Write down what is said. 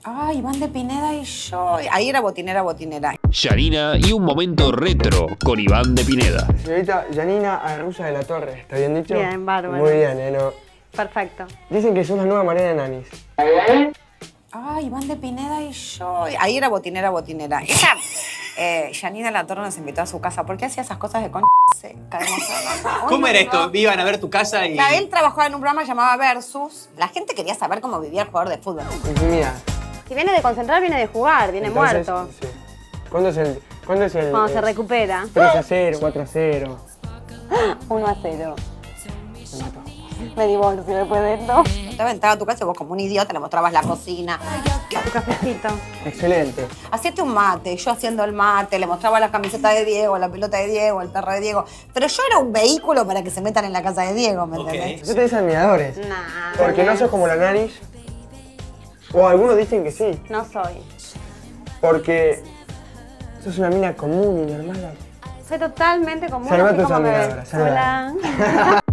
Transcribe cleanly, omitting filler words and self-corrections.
Ay, Iván de Pineda y yo. Ahí era botinera. Yanina y un momento retro con Iván de Pineda. Señorita Yanina Arruza de la Torre, ¿está bien dicho? Bien, bárbaro. Muy bien, ¿no? Perfecto. Dicen que sos la nueva Mariana Nanis. Ay, Iván de Pineda y yo. Ahí era botinera. Ella, Yanina La Torre nos invitó a su casa. ¿Por qué hacía esas cosas de seca? ¿Cómo era esto? Iban a ver tu casa y... Él trabajaba en un programa llamado Versus. La gente quería saber cómo vivía el jugador de fútbol. Intimidad. Si viene de concentrar, viene de jugar, viene Entonces, muerto. Sí. ¿Cuándo es el...? Cuando se recupera. 3-0, 4-0. 1-0. Me divorcio después de esto. Te aventaba a tu casa y vos como un idiota le mostrabas la cocina. Tu cafecito. Excelente. Hacíate un mate, yo haciendo el mate, le mostraba la camiseta de Diego, la pelota de Diego, el perro de Diego. Pero yo era un vehículo para que se metan en la casa de Diego, ¿me entendés? Yo tenés admiradores. Nah. Porque no sos como la Nanis. O algunos dicen que sí. No soy. Porque sos una mina común y normal. Soy totalmente común. Salva así tus como me ves. admiradoras, salva. Hola.